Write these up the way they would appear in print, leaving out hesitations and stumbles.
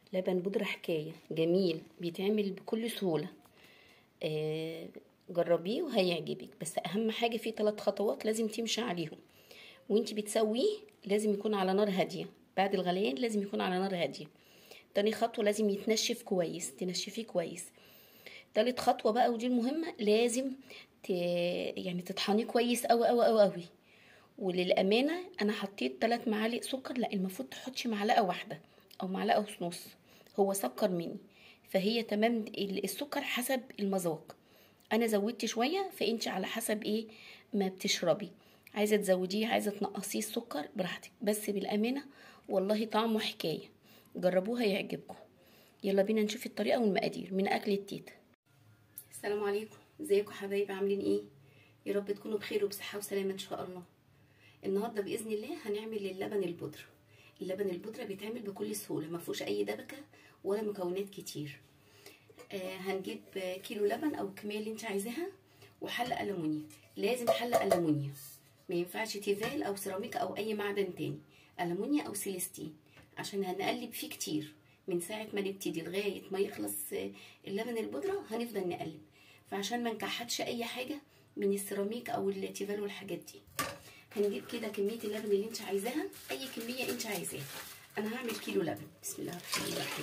لبن بودرة حكاية جميل، بيتعمل بكل سهولة. جربيه وهيعجبك. بس اهم حاجة فيه 3 خطوات لازم تمشي عليهم، وانتي بتسويه لازم يكون على نار هادية. بعد الغليان لازم يكون على نار هادية. تاني خطوة لازم يتنشف كويس، تنشفيه كويس. تالت خطوة بقى ودي المهمة، لازم يعني تطحنيه كويس قوي قوي قوي قوي. وللأمانة أنا حطيت 3 معالق سكر، لا المفروض تحطي معلقة واحدة أو معلقة ونص. هو سكر مني، فهي تمام. السكر حسب المذاق، أنا زودت شوية، فأنت على حسب إيه ما بتشربي. عايزة تزوديه عايزة تنقصيه السكر براحتك، بس بالأمانة والله طعمه حكاية. جربوها يعجبكم. يلا بينا نشوف الطريقة والمقادير من أكل التيتا. السلام عليكم، ازيكم حبايبي؟ عاملين ايه؟ يا رب تكونوا بخير وبصحة وسلامة ان شاء الله. النهارده باذن الله هنعمل اللبن البودرة. اللبن البودرة بيتعمل بكل سهولة، ما فيهوش اي دبكة ولا مكونات كتير. هنجيب كيلو لبن او الكمية اللي انت عايزاها، وحلة ألمونيا. لازم حلة ألمونيا، ما ينفعش تيفال او سيراميك او اي معدن تاني. ألمونيا او سيليستين، عشان هنقلب فيه كتير من ساعة ما نبتدي لغاية ما يخلص اللبن البودرة هنفضل نقلب. فعشان ما نكحتش اي حاجة من السيراميك او التيفال والحاجات دي، هنجيب كده كمية اللبن اللي انت عايزاها، اي كمية انت عايزاها. انا هعمل كيلو لبن. بسم الله الرحمن الرحيم.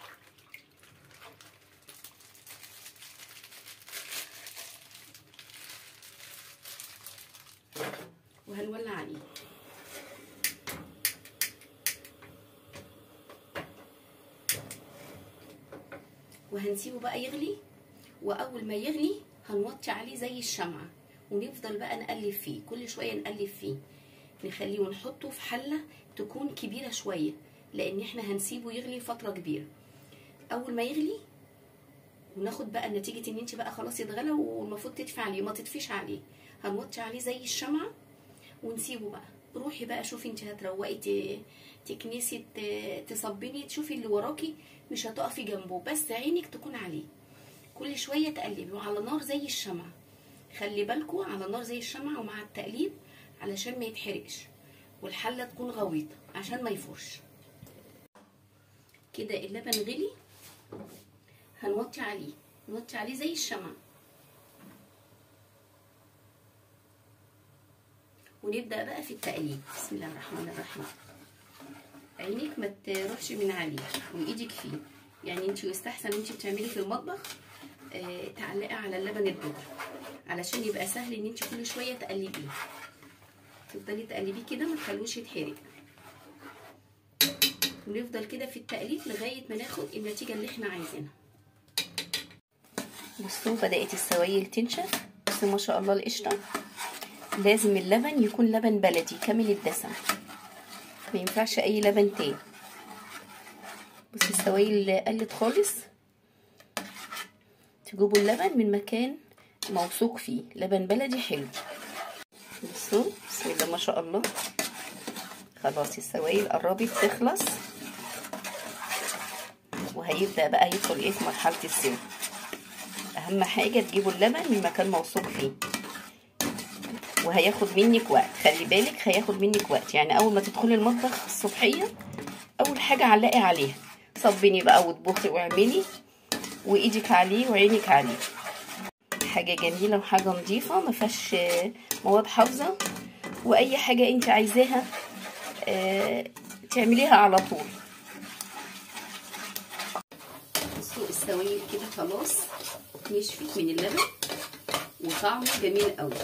وهنولع عليه. وهنسيبه بقى يغلي، واول ما يغلي هنوطي عليه زي الشمعة، ونفضل بقى نقلب فيه كل شوية، نقلب فيه، نخليه ونحطه في حلة تكون كبيرة شوية، لان احنا هنسيبه يغلي فترة كبيرة. اول ما يغلي وناخد بقى نتيجة ان انت بقى خلاص اتغلى والمفروض تدفي عليه، ما تدفيش عليه، هنوطي عليه زي الشمعة ونسيبه بقى. روحي بقى شوفي انت هتروقي تكنسي تصبني، تشوفي اللي وراكي، مش هتقفي جنبه، بس عينك تكون عليه. كل شوية تقلبي وعلى نار زي الشمعة. خلي بالكوا على نار زي الشمعة ومع التقليب علشان ما يتحرقش، والحلة تكون غويطة عشان ما يفرش. كده اللبن غلي، هنوطي عليه، نوطي عليه زي الشمعة، ونبدأ بقى في التقليب. بسم الله الرحمن الرحيم. عينك ما تروحش من عليه وايدك فيه، يعني انت يستحسن انت بتعملي في المطبخ تعلقي على اللبن البودرة علشان يبقى سهل ان انت كل شويه تقلبيه. تفضلي تقلبيه كده ما تخلوش يتحرق، ونفضل كده في التقليب لغايه ما ناخد النتيجه اللي احنا عايزينها. بصوا بدات السوائل تنشف. بصوا ما شاء الله القشطه. لازم اللبن يكون لبن بلدي كامل الدسم، ما ينفعش اي لبن تاني. بصوا السوائل قلت خالص. تجيبوا اللبن من مكان موثوق فيه، لبن بلدي حلو. بصوا بسم الله ما شاء الله. خلاص السوائل قربت تخلص، وهيبدأ بقى يدخل ايه في مرحلة السوا. اهم حاجة تجيبوا اللبن من مكان موثوق فيه، وهياخد منك وقت. خلي بالك هياخد منك وقت، يعني اول ما تدخلي المطبخ الصبحية اول حاجة علقي عليها، صبني بقى واطبخي واعملي، وايدك عليه وعينك عليه. حاجة جميلة وحاجة نظيفة ما فيهاش مواد حافظة، واي حاجة انت عايزاها تعمليها على طول. بصوا السوائل كده خلاص نشفت من اللبن وطعمه جميل قوي.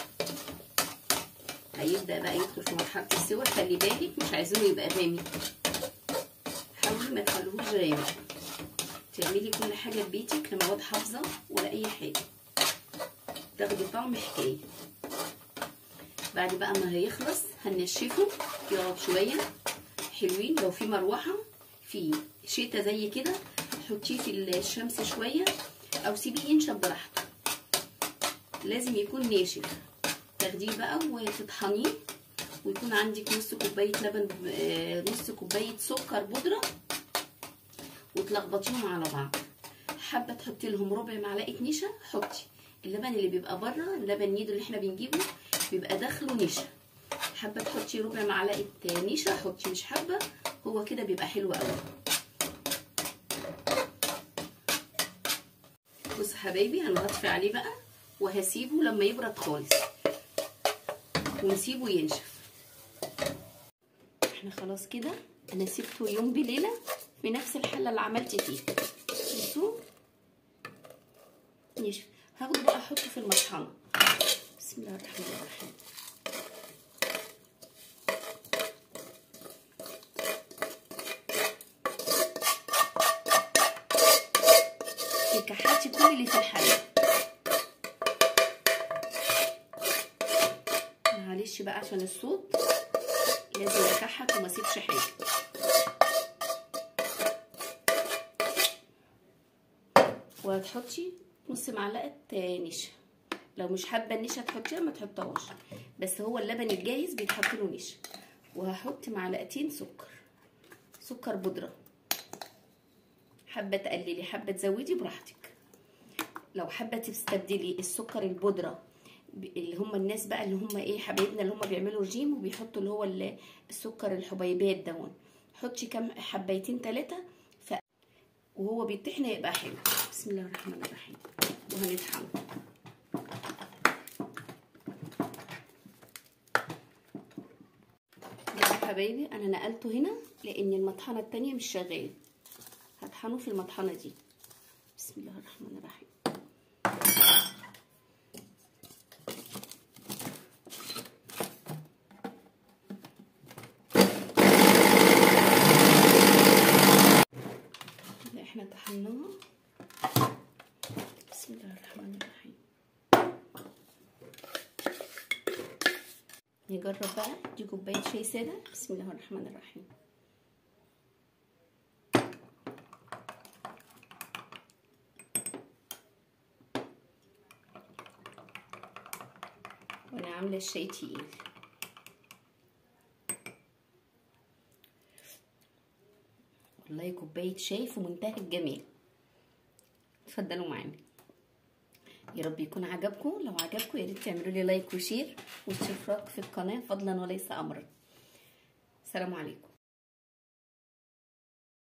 هيبدأ بقى يدخل في مرحلة السوا. خلي بالك مش عايزينه يبقى غامق، حاولي ما تخلوهوش غامق. تعملي كل حاجة في بيتك لا مواد حافظة ولا اي حاجة، تاخدي طعم حكاية. بعد بقى ما هيخلص هننشفه يقعد شوية حلوين. لو في مروحة في شتا زي كده حطيه في الشمس شوية، او سيبيه ينشف براحته. لازم يكون ناشف. تاخديه بقى وتطحنيه، ويكون عندك نص كوباية لبن، نص كوباية سكر بودرة، وتلخبطيهم على بعض. حابة تحطي لهم ربع معلقة نشا حطي. اللبن اللي بيبقى بره، اللبن نيدو اللي احنا بنجيبه بيبقى داخله نشا. حابة تحطي ربع معلقة نشا حطي، مش حابة هو كده بيبقى حلو قوي. بصوا يا حبايبي هنغطي عليه بقى وهسيبه لما يبرد خالص ونسيبه ينشف. احنا خلاص كده انا سيبته يوم بليله في نفس الحله اللي عملت فيها. بصوا نشف. هاخده بقى احطه في المطحنه. بسم الله الرحمن الرحيم. كحاتي كل اللي في الحله. معلش بقى عشان الصوت لازم اكحت وما اسيبش حاجه. وهتحطي نص معلقه نشا. لو مش حابه النشا تحطيها ما تحطهاش، بس هو اللبن الجاهز بيتحط له نشا. وهحط معلقتين سكر بودره. حابه تقللي حابه تزودي براحتك. لو حابه تستبدلي السكر البودره اللي هم الناس بقى اللي هم ايه حبايبنا اللي هم بيعملوا رجيم وبيحطوا اللي هو السكر الحبيبات دون، حطي كام حبايتين 3 وهو بيطحن يبقى حلو. بسم الله الرحمن الرحيم. وهنطحنه. يا حبايبي انا نقلته هنا لان المطحنه التانية مش شغاله. هطحنه في المطحنه دي. بسم الله الرحمن الرحيم. احنا طحناها. بسم الله الرحمن الرحيم. نجرب بقى. دي كوبايه شاي ساده. بسم الله الرحمن الرحيم. وانا عامله الشاي تقيل. والله كوبايه شاي في منتهى الجمال. اتفضلوا معانا. يا رب يكون عجبكم. لو عجبكم يا ريت تعملوا لي لايك وشير واشتراك في القناه فضلا وليس امرا. السلام عليكم.